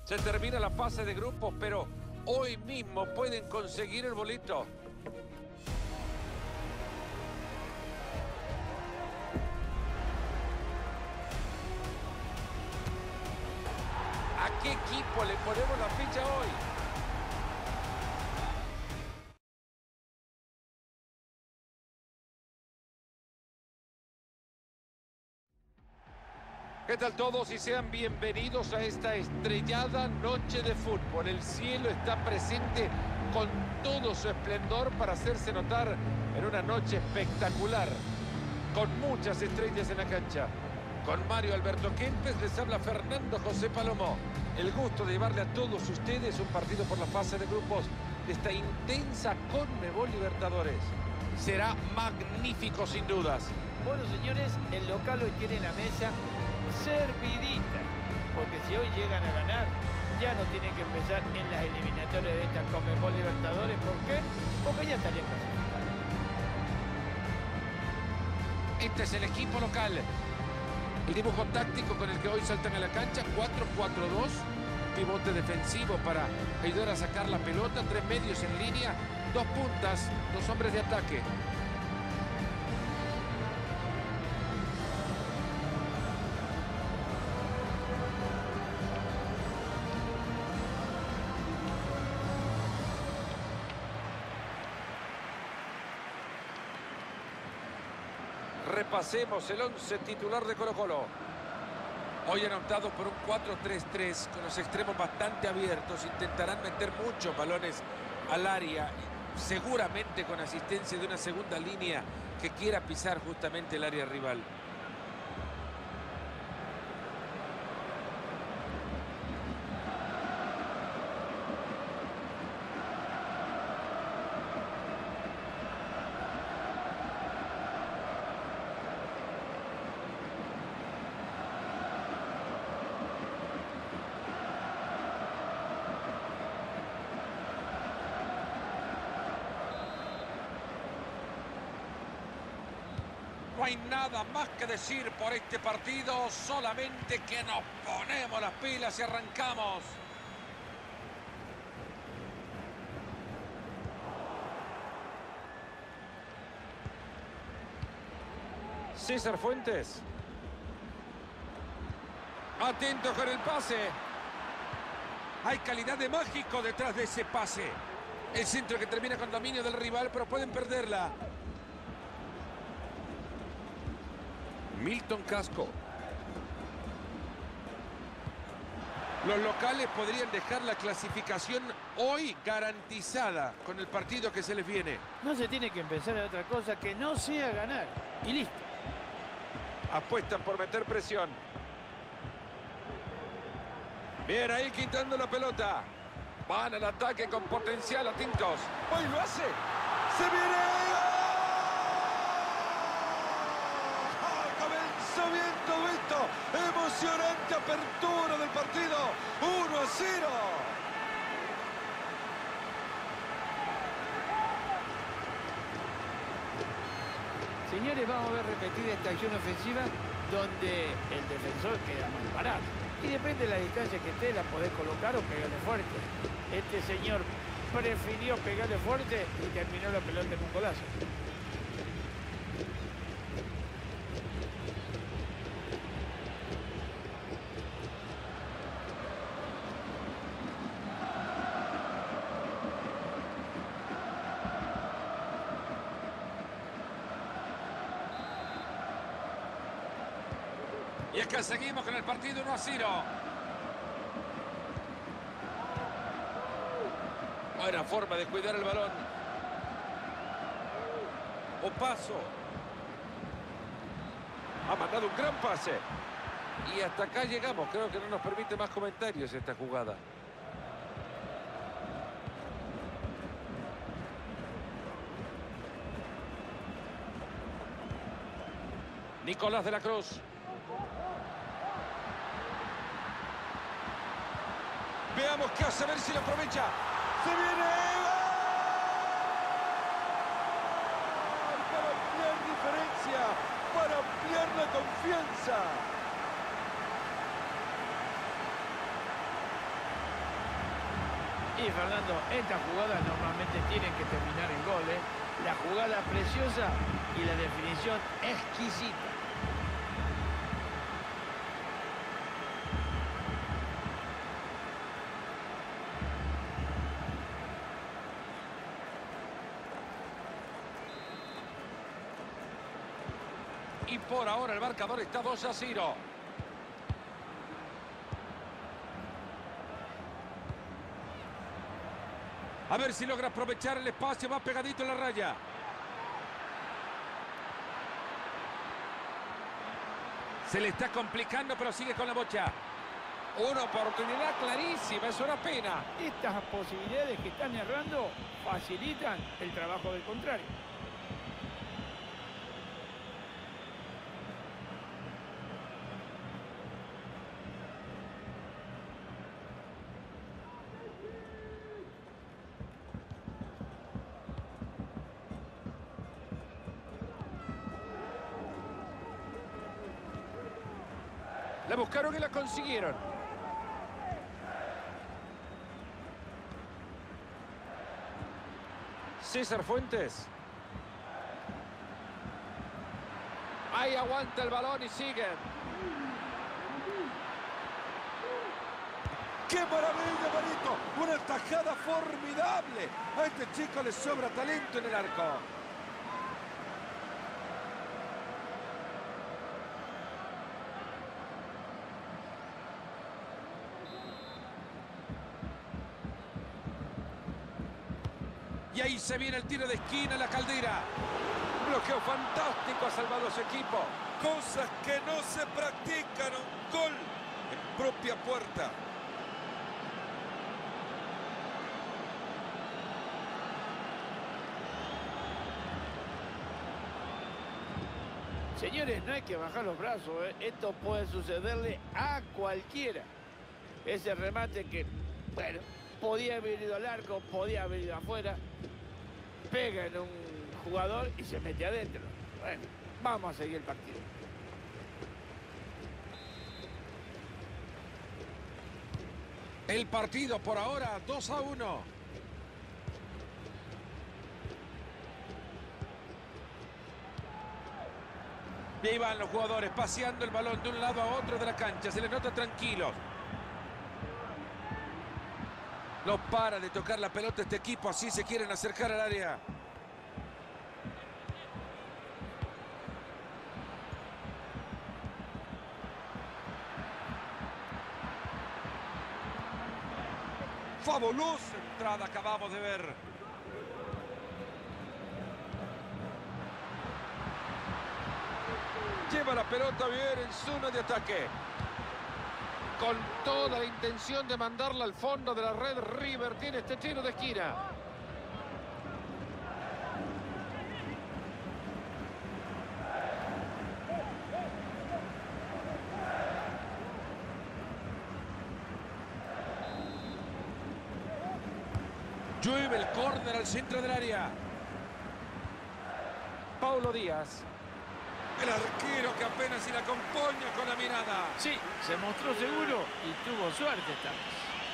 Se termina la fase de grupos, pero hoy mismo pueden conseguir el boleto. ¿A qué equipo le ponemos la ficha hoy? ¿Qué tal todos y sean bienvenidos a esta estrellada noche de fútbol? El cielo está presente con todo su esplendor para hacerse notar en una noche espectacular, con muchas estrellas en la cancha. Con Mario Alberto Kempes les habla Fernando José Palomo. El gusto de llevarle a todos ustedes un partido por la fase de grupos de esta intensa Conmebol Libertadores. Será magnífico sin dudas. Bueno, señores, el local hoy tiene la mesa servidita, porque si hoy llegan a ganar, ya no tienen que empezar en las eliminatorias de esta Conmebol Libertadores. ¿Por qué? Porque ya estarían clasificados. Este es el equipo local. El dibujo táctico con el que hoy saltan a la cancha, 4-4-2, pivote defensivo para ayudar a sacar la pelota, 3 medios en línea, 2 puntas, 2 hombres de ataque. Repasemos el 11 titular de Colo-Colo. Hoy han optado por un 4-3-3 con los extremos bastante abiertos. Intentarán meter muchos balones al área, seguramente con asistencia de una segunda línea que quiera pisar justamente el área rival. No hay nada más que decir por este partido, solamente que nos ponemos las pilas y arrancamos. César Fuentes. Atento con el pase. Hay calidad de mágico detrás de ese pase. El centro que termina con dominio del rival, pero pueden perderla. Milton Casco. Los locales podrían dejar la clasificación hoy garantizada con el partido que se les viene. No se tiene que empezar a otra cosa que no sea ganar. Y listo. Apuestan por meter presión. Bien, ahí quitando la pelota. Van al ataque con potencial atentos. ¡Hoy lo hace! ¡Se viene! Bien todo esto, emocionante apertura del partido, 1-0. Señores, vamos a ver repetida esta acción ofensiva donde el defensor queda mal parado. Y depende de la distancia que esté, la podés colocar o pegarle fuerte. Este señor prefirió pegarle fuerte y terminó la pelota en un golazo. Y es que seguimos con el partido 1-0. Buena forma de cuidar el balón. Opaso. Ha mandado un gran pase. Y hasta acá llegamos. Creo que no nos permite más comentarios esta jugada. Nicolás de la Cruz. Veamos qué hace, a ver si lo aprovecha. ¡Se viene! Para ampliar diferencia, para ampliar la confianza. Y Fernando, estas jugadas normalmente tienen que terminar en gol, ¿eh? La jugada preciosa y la definición exquisita. Y por ahora el marcador está 2-0. A ver si logra aprovechar el espacio, va pegadito en la raya. Se le está complicando, pero sigue con la bocha. Una oportunidad clarísima, es una pena. Estas posibilidades que están errando facilitan el trabajo del contrario. La buscaron y la consiguieron. César Fuentes. Ahí aguanta el balón y siguen. ¡Qué maravilla, Marito! Una tajada formidable. A este chico le sobra talento en el arco. Y ahí se viene el tiro de esquina, la Caldera. Un bloqueo fantástico ha salvado a su equipo. Cosas que no se practican. Un gol en propia puerta. Señores, no hay que bajar los brazos, ¿eh? Esto puede sucederle a cualquiera. Ese remate que, bueno, podía haber ido al arco, podía haber ido afuera. Pega en un jugador y se mete adentro. Bueno, vamos a seguir el partido. El partido por ahora 2-1. Y ahí van los jugadores paseando el balón de un lado a otro de la cancha. Se les nota tranquilos. No para de tocar la pelota este equipo. Así se quieren acercar al área. Fabulosa entrada acabamos de ver. Lleva la pelota bien en zona de ataque. Con toda la intención de mandarla al fondo de la red, River tiene este tiro de esquina. Llueve el córner al centro del área. Paulo Díaz. El arquero que apenas si la acompaña con la mirada. Sí, se mostró seguro y tuvo suerte esta vez.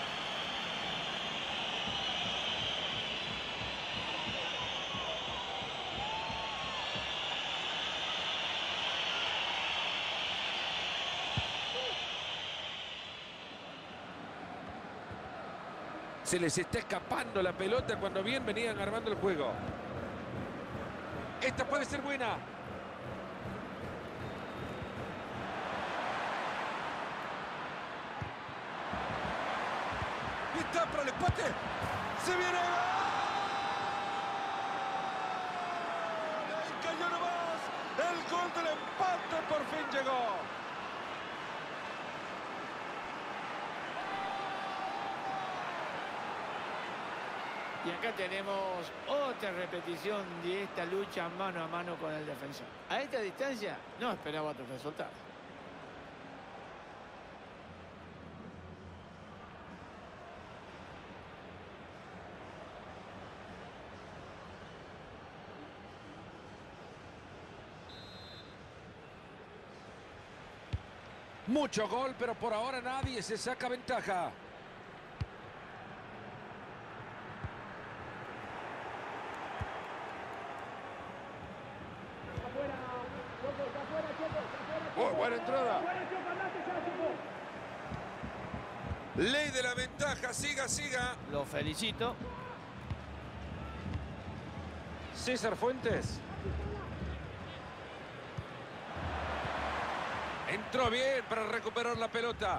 Se les está escapando la pelota cuando bien venían armando el juego. Esta puede ser buena. Y está para el empate. Se viene. Ahí cayó nomás. El gol del empate por fin llegó. Y acá tenemos otra repetición de esta lucha mano a mano con el defensor. A esta distancia no esperaba otro resultado. Mucho gol, pero por ahora nadie se saca ventaja. Buena entrada. Ley de la ventaja, siga, siga. Lo felicito. César Fuentes. Entró bien para recuperar la pelota.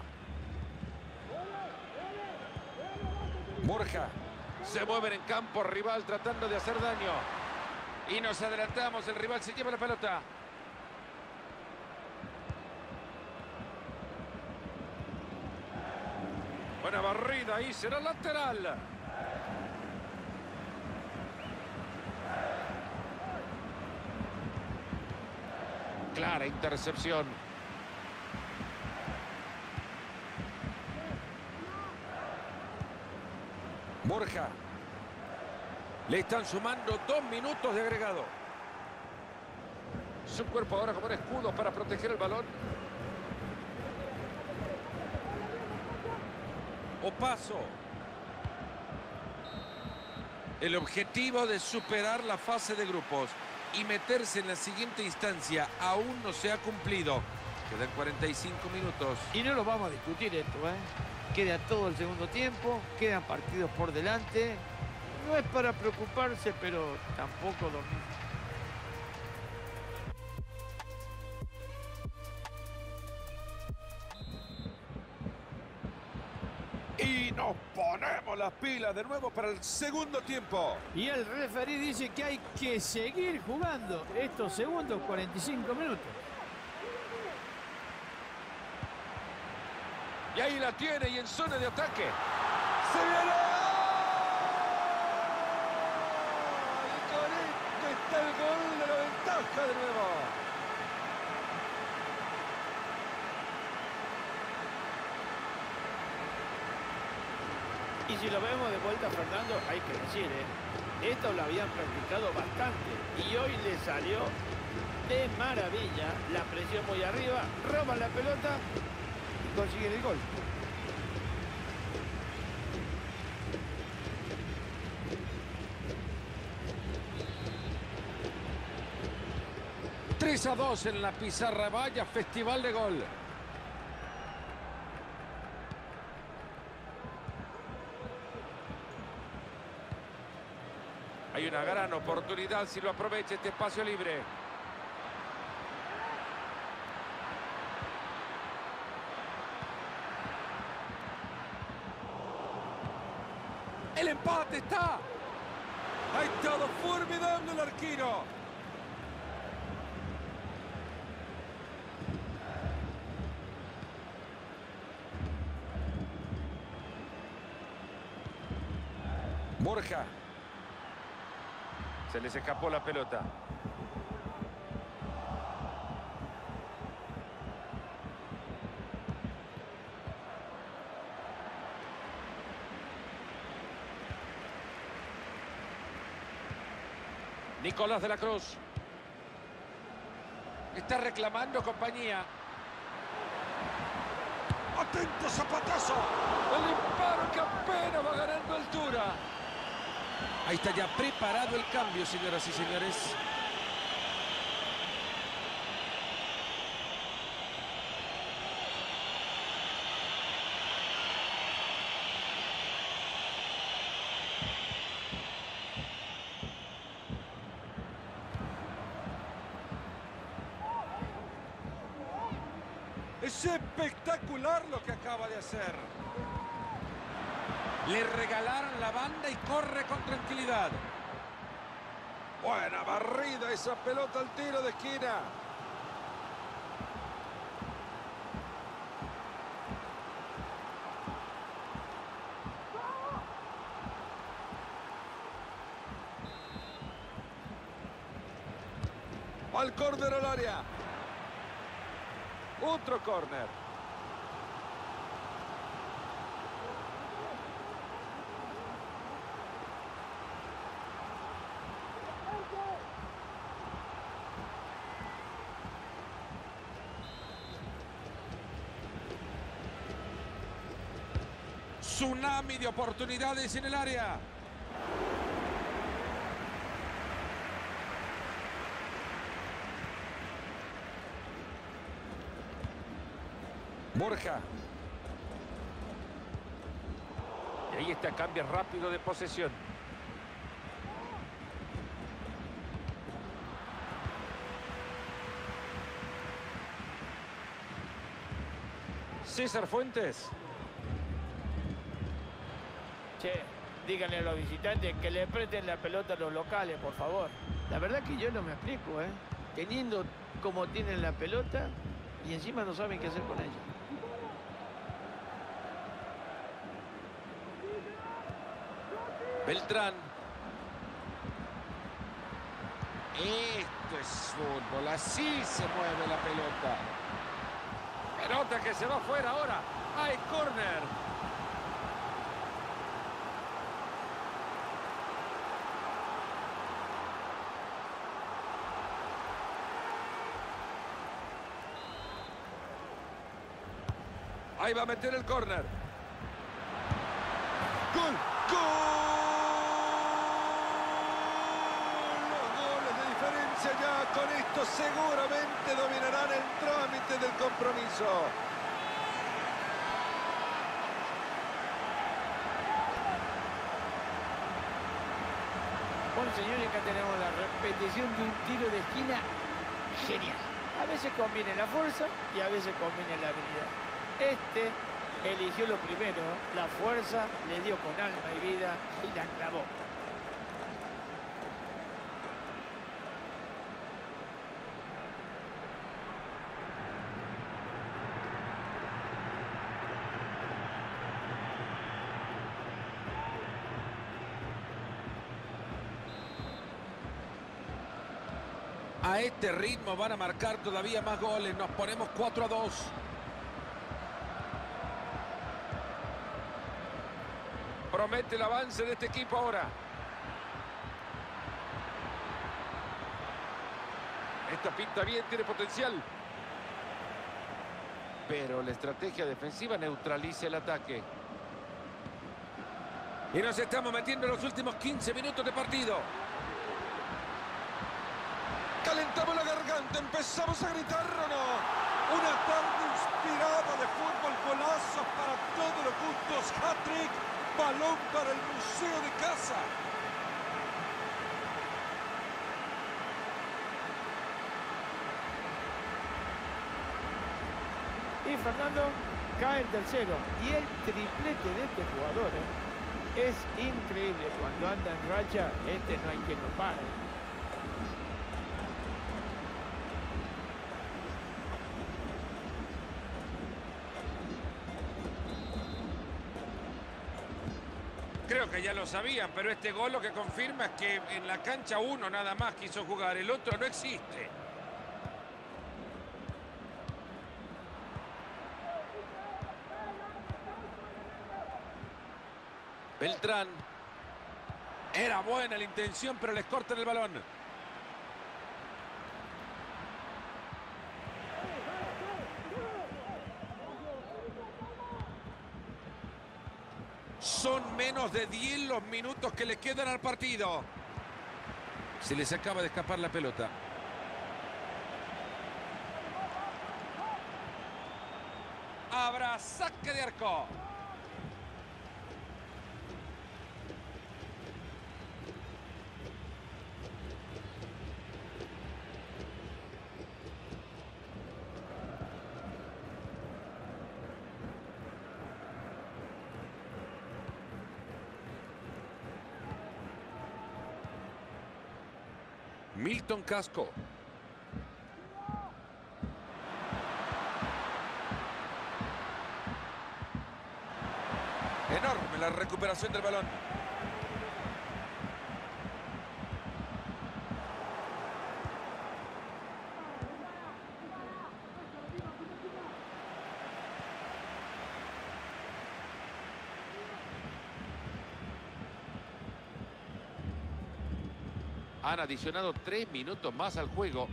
Borja. Se mueven en campo rival tratando de hacer daño. Y nos adelantamos. El rival se lleva la pelota. Buena barrida y será lateral. Clara intercepción. Borja. Le están sumando 2 minutos de agregado. Su cuerpo ahora como un escudo para proteger el balón. Opaso. El objetivo de superar la fase de grupos y meterse en la siguiente instancia aún no se ha cumplido. Quedan 45 minutos. Y no lo vamos a discutir esto, ¿eh? Queda todo el segundo tiempo, quedan partidos por delante. No es para preocuparse, pero tampoco dormir. Y nos ponemos las pilas de nuevo para el segundo tiempo. Y el referí dice que hay que seguir jugando estos segundos 45 minutos. Y ahí la tiene y en zona de ataque. ¡Se viene! Y con esto está el gol de la ventaja de nuevo. Y si lo vemos de vuelta, Fernando, hay que decir, esto lo habían practicado bastante y hoy le salió de maravilla. La presión muy arriba, roban la pelota y consiguen el gol. ...3-2 en la pizarra. Vaya festival de gol. Hay una gran oportunidad si lo aprovecha este espacio libre. El empate está. Ha estado formidable el arquero. Borja. Se les escapó la pelota. Nicolás de la Cruz. Está reclamando compañía. ¡Atento, zapatazo! El disparo que apenas va ganando altura. Ahí está ya preparado el cambio, señoras y señores. Es espectacular lo que acaba de hacer. Le regalaron la banda y corre con tranquilidad. Buena barrida esa pelota al tiro de esquina. Al córner al área. Otro córner. Tsunami de oportunidades en el área. Borja. Y ahí está, cambio rápido de posesión. César Fuentes. Che, díganle a los visitantes que le presten la pelota a los locales, por favor. La verdad que yo no me explico, ¿eh? Teniendo como tienen la pelota y encima no saben qué hacer con ella. Beltrán. Esto es fútbol, así se mueve la pelota. Pelota que se va fuera ahora. Hay córner. Ahí va a meter el córner. ¡Gol! ¡Gol! Los goles de diferencia ya. Con esto seguramente dominarán el trámite del compromiso. Bueno, señores, acá tenemos la repetición de un tiro de esquina genial. A veces conviene la fuerza y a veces conviene la habilidad. Este eligió lo primero, la fuerza, le dio con alma y vida y la clavó. A este ritmo van a marcar todavía más goles. Nos ponemos 4-2. Promete el avance de este equipo ahora. Esta pinta bien, tiene potencial. Pero la estrategia defensiva neutraliza el ataque. Y nos estamos metiendo en los últimos 15 minutos de partido. Calentamos la garganta, empezamos a gritar o no. Una tarde inspirada de fútbol, golazos para todos los gustos, hat-trick, balón para el museo de casa. Y Fernando, cae el tercero. Y el triplete de este jugador, es increíble. Cuando anda en racha, no hay quien lo pare. Creo que ya lo sabían, pero este gol lo que confirma es que en la cancha uno nada más quiso jugar, el otro no existe. Beltrán. Era buena la intención, pero les cortan el balón. Son menos de 10 los minutos que le quedan al partido. Se les acaba de escapar la pelota. Habrá saque de arco. Milton Casco. Enorme la recuperación del balón. Han adicionado 3 minutos más al juego.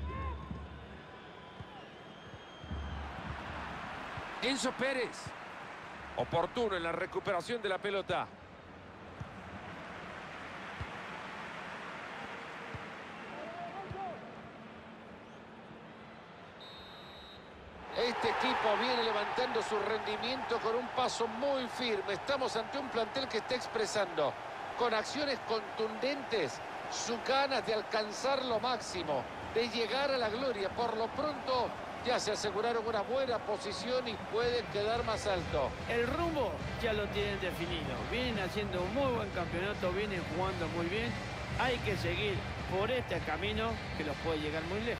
Enzo Pérez. Oportuno en la recuperación de la pelota. Este equipo viene levantando su rendimiento con un paso muy firme. Estamos ante un plantel que está expresando con acciones contundentes sus ganas de alcanzar lo máximo, de llegar a la gloria. Por lo pronto ya se aseguraron una buena posición y pueden quedar más alto. El rumbo ya lo tienen definido. Vienen haciendo un muy buen campeonato, vienen jugando muy bien. Hay que seguir por este camino que los puede llegar muy lejos.